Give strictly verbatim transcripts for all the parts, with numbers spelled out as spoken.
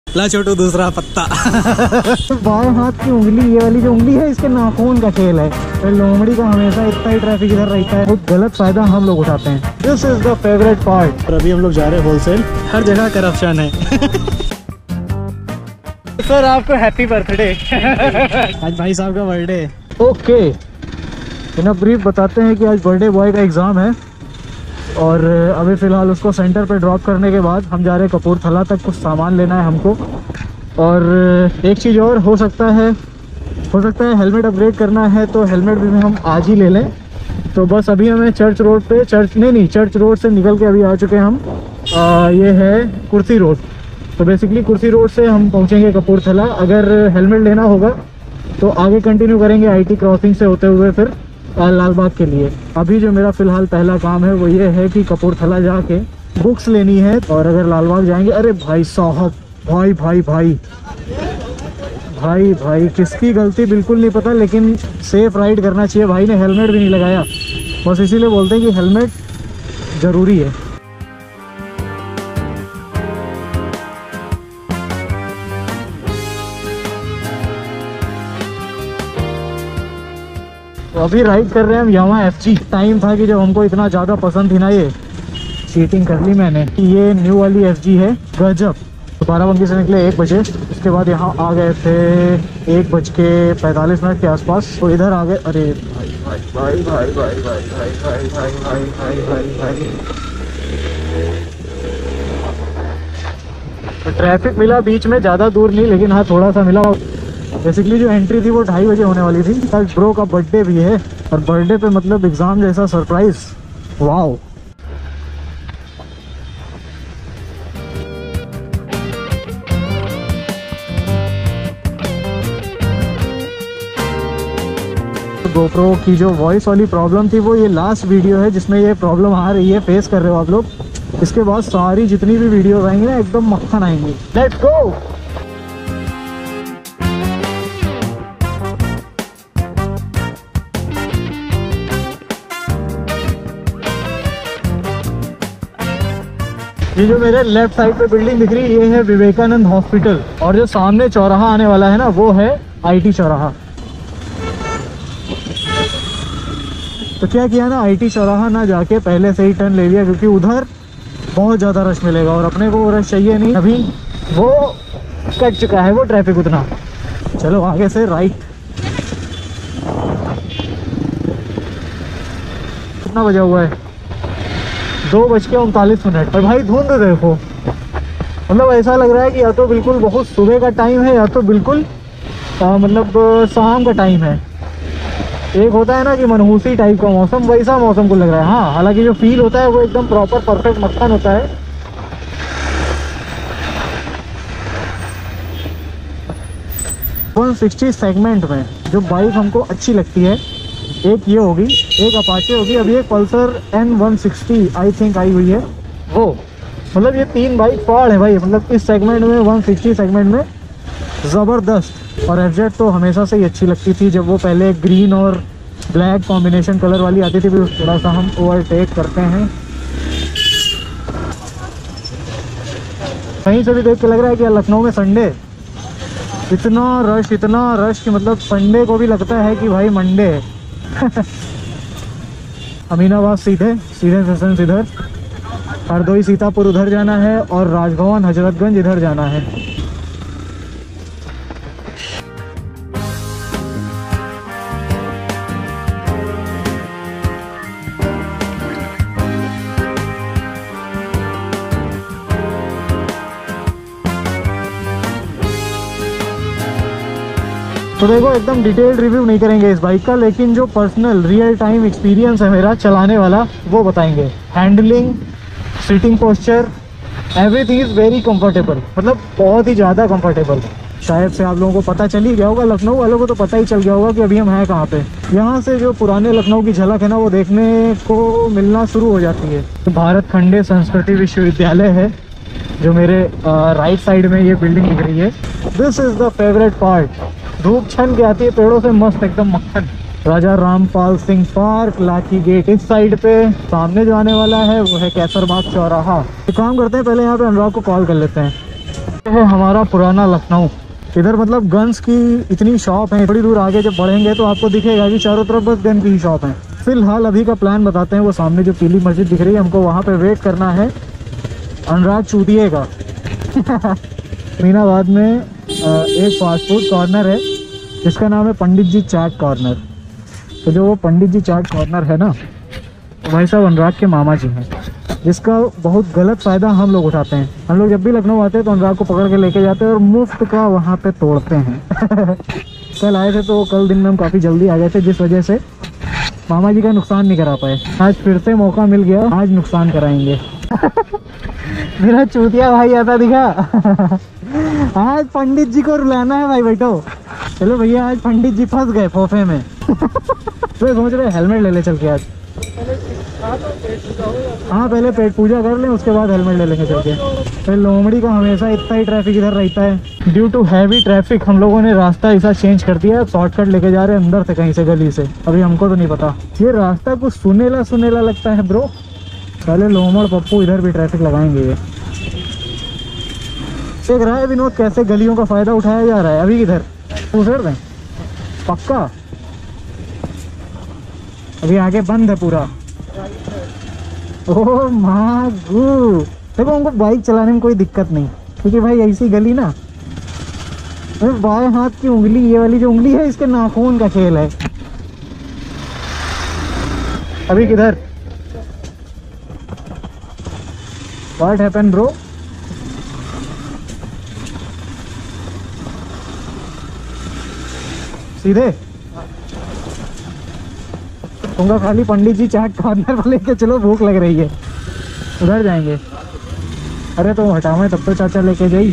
ला छोटू दूसरा पत्ता। बाएं हाथ की उंगली, ये वाली जो उंगली है, इसके नाखून का खेल है। तो लोमड़ी का हमेशा इतना ही ट्रैफिक इधर रहता है, बहुत गलत फायदा हम लोग उठाते हैं। This is the favourite part. और अभी हम लोग जा रहे हैं होलसेल। हर जगह करप्शन है। सर आपको हैप्पी बर्थडे। आज भाई साहब का बर्थडे। ओके, इन ब्रीफ बताते हैं कि आज बर्थडे बॉय का एग्जाम है और अभी फ़िलहाल उसको सेंटर पे ड्रॉप करने के बाद हम जा रहे हैं कपूरथला तक। कुछ सामान लेना है हमको। और एक चीज़ और हो सकता है हो सकता है हेलमेट अपग्रेड करना है, तो हेलमेट भी हम आज ही ले लें। तो बस अभी हमें चर्च रोड पे चर्च नहीं नहीं चर्च रोड से निकल के अभी आ चुके हैं हम। आ, ये है कुर्सी रोड। तो बेसिकली कुर्सी रोड से हम पहुँचेंगे कपूरथला। अगर हेलमेट लेना होगा तो आगे कंटिन्यू करेंगे आईटी क्रॉसिंग से होते हुए फिर लाल बाग के लिए। अभी जो मेरा फिलहाल पहला काम है वो ये है कि कपूरथला जाके बुक्स लेनी है। और अगर लाल बाग जाएंगे, अरे भाई साहब, भाई भाई भाई भाई भाई किसकी गलती बिल्कुल नहीं पता, लेकिन सेफ राइड करना चाहिए। भाई ने हेलमेट भी नहीं लगाया, बस इसीलिए बोलते हैं कि हेलमेट ज़रूरी है। तो अभी राइड कर रहे हैं हम यामाहा एफ जी। टाइम था कि जब हमको इतना ज़्यादा पसंद थी ना, ये चीटिंग कर ली मैंने कि ये न्यू वाली एफ जी है गजब। तो बाराबंकी से निकले एक बजे, उसके बाद यहाँ आ गए थे एक बज के पैंतालीस मिनट के आसपास। तो इधर आ गए। अरे भाई भाई भाई भाई भाई भाई भाई भाई भाई भाई भाई भाई तो ट्रैफिक मिला बीच में, ज़्यादा दूर नहीं लेकिन हाँ थोड़ा सा मिला। बेसिकली जो एंट्री थी वो ढाई बजे होने वाली थी। कल ब्रो का बर्थडे भी है और बर्थडे पे मतलब एग्जाम जैसा सरप्राइज। वाओ, गोप्रो की जो वॉइस वाली प्रॉब्लम थी वो ये लास्ट वीडियो है जिसमें ये प्रॉब्लम आ रही है, फेस कर रहे हो आप लोग। इसके बाद सारी जितनी भी वीडियो आएंगी ना एकदम मक्खन आएंगी। Let's go. ये जो मेरे लेफ्ट साइड पे बिल्डिंग दिख रही है ये है विवेकानंद हॉस्पिटल। और जो सामने चौराहा आने वाला है ना वो है आईटी चौराहा। तो क्या किया ना, आईटी चौराहा ना जाके पहले से ही टर्न ले लिया क्योंकि उधर बहुत ज़्यादा रश मिलेगा और अपने को वो रश चाहिए नहीं। अभी वो कट चुका है वो ट्रैफिक उतना। चलो आगे से राइट। कितना बजा हुआ है? दो बज के उनतालीस मिनट। और भाई धुंध देखो, मतलब ऐसा लग रहा है कि या तो बिल्कुल बहुत सुबह का टाइम है या तो बिल्कुल आ, मतलब शाम का टाइम है। एक होता है ना कि मनहूसी टाइप का मौसम, वैसा मौसम को लग रहा है। हाँ, हालांकि जो फील होता है वो एकदम प्रॉपर परफेक्ट मक्खन होता है। वन सिक्सटी सेगमेंट में जो बाइक हमको अच्छी लगती है, एक ये होगी, एक अपाचे होगी, अभी एक Pulsar N one sixty I think आई हुई है वो। मतलब ये तीन बाइक फाड़ है भाई, मतलब इस सेगमेंट में वन सिक्सटी सेगमेंट में ज़बरदस्त। और एफ जेड तो हमेशा से ही अच्छी लगती थी। जब वो पहले ग्रीन और ब्लैक कॉम्बिनेशन कलर वाली आती थी, भी थोड़ा सा हम ओवरटेक करते हैं। कहीं से भी देख के लग रहा है कि लखनऊ में संडे इतना रश इतना रश कि मतलब संडे को भी लगता है कि भाई मंडे है। अमीनाबाद सीधे सीधे स्टेशन इधर, हरदोई सीतापुर उधर जाना है और राजभवन हजरतगंज इधर जाना है। तो देखो एकदम डिटेल्ड रिव्यू नहीं करेंगे इस बाइक का, लेकिन जो पर्सनल रियल टाइम एक्सपीरियंस है मेरा चलाने वाला वो बताएंगे। Handling, seating posture, everything is very comfortable, मतलब बहुत ही ज़्यादा कंफर्टेबल। शायद से आप लोगों को पता चल ही गया होगा, लखनऊ वालों को तो पता ही चल गया होगा कि अभी हम हैं कहाँ पे। यहाँ से जो पुराने लखनऊ की झलक है ना वो देखने को मिलना शुरू हो जाती है। तो भारत खंडे संस्कृति विश्वविद्यालय है जो मेरे राइट साइड में ये बिल्डिंग दिख रही है। This is the favourite part. धूप छन के आती है पेड़ों से मस्त एकदम मक्खन। राजा रामपाल सिंह पार्क, लाठी गेट इस साइड पे। सामने जो आने वाला है वो है कैसरबाग चौराहा। तो काम करते हैं, पहले यहाँ पे अनुराग को कॉल कर लेते हैं। है हमारा पुराना लखनऊ। इधर मतलब गन्स की इतनी शॉप है, थोड़ी दूर आगे जब बढ़ेंगे तो आपको दिखेगा कि चारों तरफ बस गन की ही शॉप है। फिलहाल अभी का प्लान बताते हैं। वो सामने जो पीली मस्जिद दिख रही है, हमको वहाँ पे वेट करना है अनुराग चूतिए का। अमीनाबाद में एक फास्ट फूड कॉर्नर है जिसका नाम है पंडित जी चाट कॉर्नर। तो जो वो पंडित जी चाट कॉर्नर है ना, तो भाई साहब अनुराग के मामा जी हैं, जिसका बहुत गलत फ़ायदा हम लोग उठाते हैं। हम लोग जब भी लखनऊ आते हैं तो अनुराग को पकड़ के लेके जाते हैं और मुफ्त का वहाँ पे तोड़ते हैं। कल आए थे तो कल दिन में हम काफ़ी जल्दी आ गए थे, जिस वजह से मामा जी का नुकसान नहीं करा पाए। आज फिर से मौका मिल गया, आज नुकसान कराएंगे। मेरा चूतिया भाई आता दिखा। आज पंडित जी को रुलाना है भाई, बैठो। चलो भैया, आज पंडित जी फंस गए फोफे में। तो सोच रहे हेलमेट ले ले चल के आज। हाँ, पहले पेट पूजा कर लें, उसके बाद हेलमेट ले लेंगे चल के। फिर लोमड़ी का हमेशा इतना ही ट्रैफिक इधर रहता है। ड्यू टू हैवी ट्रैफिक हम लोगों ने रास्ता ऐसा चेंज कर दिया है, शॉर्टकट लेके जा रहे हैं अंदर से, कहीं से गली से। अभी हमको तो नहीं पता, ये रास्ता कुछ सुनेला सुनेला लगता है ब्रो। पहले लोमड़ पप्पू इधर भी ट्रैफिक लगाएंगे। ये देख रहा है विनोद कैसे गलियों का फायदा उठाया जा रहा है। अभी किधर उधर दें पक्का, अभी आगे बंद है पूरा। ओह मागू, देखो हमको बाइक चलाने में कोई दिक्कत नहीं, क्योंकि भाई ऐसी गली ना, बाएं हाथ की उंगली, ये वाली जो उंगली है, इसके नाखून का खेल है। अभी किधर, व्हाट हैपन ब्रो? सीधे तुमको खाली पंडित जी चाट कॉर्नर पर लेके चलो, भूख लग रही है, उधर जाएंगे। अरे तो हटाओ, तब तो चाचा लेके जाई।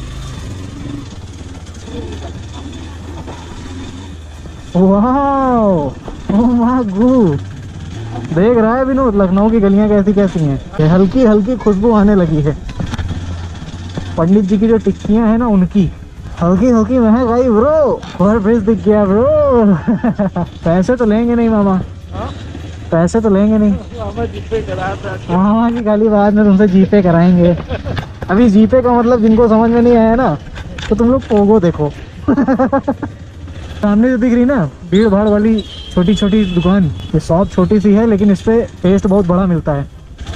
वाओ, ओह मागू, देख रहा है विनोद लखनऊ की गलियां कैसी कैसी हैं। हल्की हल्की खुशबू आने लगी है पंडित जी की जो टिक्कियां हैं ना, उनकी हल्की हल्की महक आई ब्रो। ओवर ब्रिज दिख गया ब्रो। पैसे तो लेंगे नहीं मामा, पैसे तो लेंगे नहीं मामा की खाली बात में तुमसे जीपे कराएंगे। अभी जीपे का मतलब जिनको समझ में नहीं आया ना, तो तुम लोग पोगो देखो। सामने जो दिख रही ना भीड़ भाड़ वाली छोटी छोटी दुकान, ये शॉप छोटी सी है लेकिन इस पे टेस्ट बहुत बड़ा मिलता है।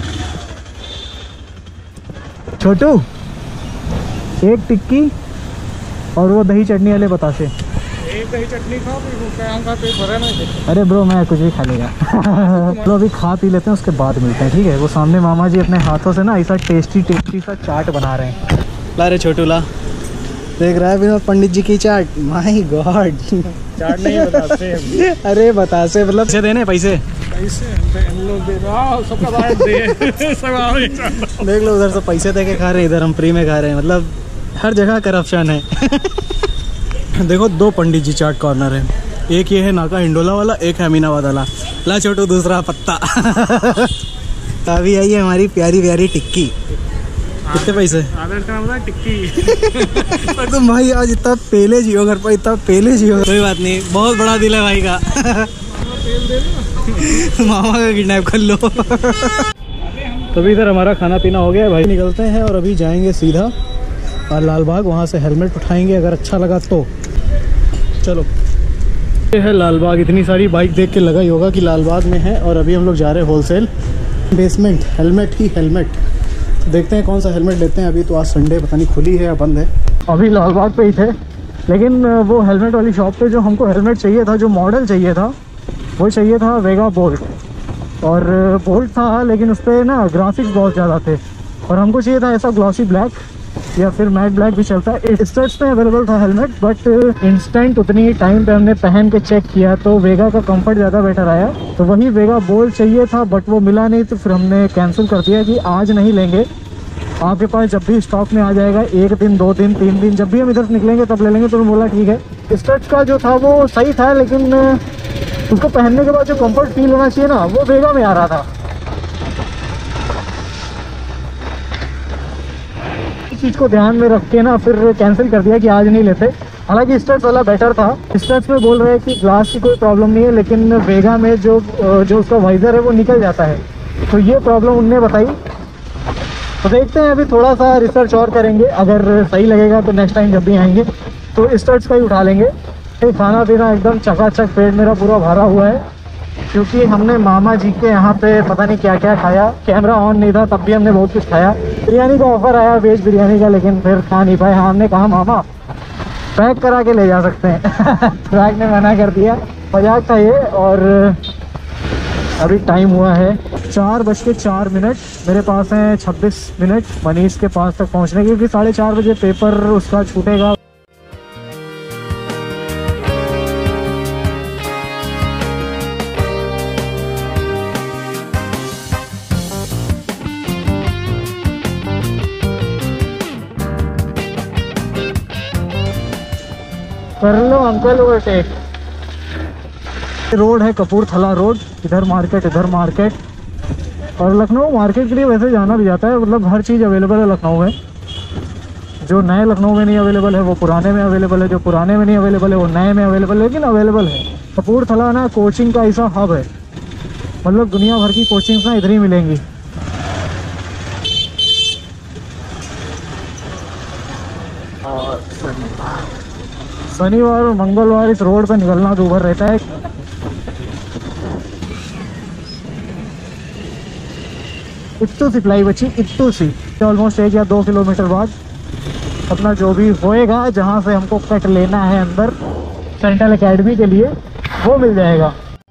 छोटू, एक टिक्की और वो दही चटनी वाले बतासे। एक दही चटनी खाओ, का पेट भरा ना। अरे ब्रो मैं कुछ भी खा लेगा। तो अभी खा पी लेते हैं, उसके बाद मिलते हैं, ठीक है? वो सामने मामा जी अपने हाथों से ना ऐसा टेस्टी टेस्टी सा चाट बना रहे हैं। ला रे छोटू ला, देख रहा है विनोद पंडित जी की चाट। माय गॉड, चाट नहीं बतासे। अरे बतासे मतलब पैसे देने, पैसे पैसे हम लोग दे रहा, सबका बात दे। सब देख लो, उधर से पैसे दे के खा रहे हैं, इधर हम फ्री में खा रहे हैं। मतलब हर जगह करप्शन है। देखो दो पंडित जी चाट कॉर्नर है, एक ये है नाका हिंडोला वाला, एक है अमीनाबाद वाला। ला छोटू दूसरा पत्ता। अभी आई है हमारी प्यारी प्यारी टिक्की। कितने पैसे? आदर्श का नाम टिक्की। तुम भाई आज इतना पेले जियो घर पर, इतना पेले जियो। कोई बात नहीं, बहुत बड़ा दिल है भाई का। मामा का किडनैप कर लो। तो इधर हमारा खाना पीना हो गया भाई, निकलते हैं और अभी जाएंगे सीधा और लालबाग, वहाँ से हेलमेट उठाएंगे अगर अच्छा लगा तो। चलो, ये है लालबाग। इतनी सारी बाइक देख के लगा ही होगा कि लालबाग में है, और अभी हम लोग जा रहे हैं होलसेल बेसमेंट। हेलमेट ही हेलमेट, तो देखते हैं कौन सा हेलमेट लेते हैं। अभी तो आज संडे, पता नहीं खुली है या बंद है। अभी लालबाग पे ही थे, लेकिन वो हेलमेट वाली शॉप पे जो हमको हेलमेट चाहिए था, जो मॉडल चाहिए था, वो चाहिए था वेगा बोल्ट। और बोल्ट था लेकिन उस पर ना ग्राफिक्स बहुत ज़्यादा थे, और हमको चाहिए था ऐसा ग्लॉसी ब्लैक या फिर मैट ब्लैक भी चलता है। स्टड्स में अवेलेबल था हेलमेट, बट इंस्टेंट उतनी टाइम पे हमने पहन के चेक किया तो वेगा का कंफर्ट ज़्यादा बेटर आया। तो वही वेगा बोल्ट चाहिए था, बट वो मिला नहीं, तो फिर हमने कैंसिल कर दिया कि आज नहीं लेंगे, आपके पास जब भी स्टॉक में आ जाएगा, एक दिन, दो दिन, तीन दिन, जब भी हम इधर निकलेंगे तब ले लेंगे। तो बोला ठीक है। स्टड्स का जो था वो सही था, लेकिन उसको पहनने के बाद जो कंफर्ट फील होना चाहिए ना, वो वेगा में आ रहा था। इस चीज़ को ध्यान में रख के ना फिर कैंसिल कर दिया कि आज नहीं लेते। हालांकि स्टड्स वाला बेटर था। स्टड्स में बोल रहे हैं कि ग्लास की कोई प्रॉब्लम नहीं है, लेकिन वेगा में जो जो उसका वाइजर है वो निकल जाता है, तो ये प्रॉब्लम उनने बताई। तो देखते हैं, अभी थोड़ा सा रिसर्च और करेंगे, अगर सही लगेगा तो नेक्स्ट टाइम जब भी आएंगे तो स्टर्ट्स का ही उठा लेंगे। ये खाना पीना एकदम चकाचक, पेट मेरा पूरा भरा हुआ है, क्योंकि हमने मामा जी के यहाँ पे पता नहीं क्या क्या खाया। कैमरा ऑन नहीं था तब भी हमने बहुत कुछ खाया। बिरयानी का ऑफ़र आया, वेज बिरयानी का, लेकिन फिर खा नहीं पाए। हाँ, हमने कहा मामा पैक करा के ले जा सकते हैं ट्रैक ने मना कर दिया, मजाक था ये। और अभी टाइम हुआ है चार बज के चार मिनट। मेरे पास हैं छब्बीस मिनट मनीष के पास तक पहुंचने के, क्योंकि साढ़े चार बजे पेपर उसका छूटेगा। कर लो अंकल ओवरटेक। रोड है कपूरथला रोड, इधर मार्केट इधर मार्केट। और लखनऊ मार्केट के लिए वैसे जाना भी जाता है, मतलब हर चीज़ अवेलेबल है लखनऊ में। जो नए लखनऊ में नहीं अवेलेबल है वो पुराने में अवेलेबल है, जो पुराने में नहीं अवेलेबल है वो नए में अवेलेबल है, लेकिन अवेलेबल है। कपूरथला ना कोचिंग का ऐसा हब है, मतलब दुनिया भर की कोचिंग्स ना इधर ही मिलेंगी। और शनिवार और मंगलवार इस रोड पर निकलना दूभर रहता है। इत्तू सी प्लाई बची, इत्तू सी ऑलमोस्ट एक या दो किलोमीटर बाद अपना जो भी होएगा, जहाँ से हमको कट लेना है अंदर सेंट्रल एकेडमी के लिए, वो मिल जाएगा।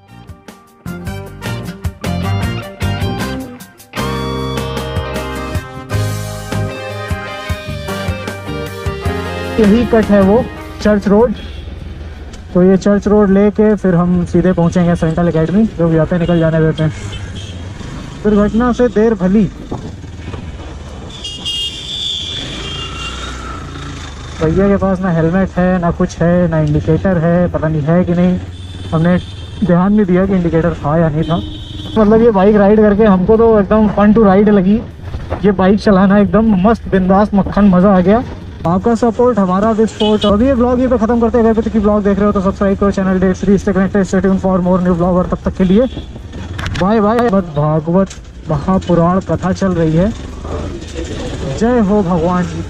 यही कट है वो चर्च रोड। तो ये चर्च रोड लेके फिर हम सीधे पहुंचेंगे सेंट्रल एकेडमी, जो भी आते निकल जाने देते हैं। दुर्घटना से देर भली। भैया के पास ना हेलमेट है, ना कुछ है, ना इंडिकेटर है, पता नहीं है कि नहीं। हमने ध्यान नहीं दिया कि इंडिकेटर था या नहीं था। मतलब ये बाइक राइड करके हमको तो एकदम फन टू राइड लगी। ये बाइक चलाना एकदम मस्त, बिंदास, मक्खन, मज़ा आ गया। आपका सपोर्ट हमारा विस्फोट। अभी ये ब्लॉग ये पे खत्म करते हैं। अगर की ब्लॉग देख रहे हो तो सब्सक्राइब करो channel day three, stay connected, stay tuned for more new blog. और तब तक के लिए बाय बाय। भागवत महापुराण कथा चल रही है। जय हो भगवान।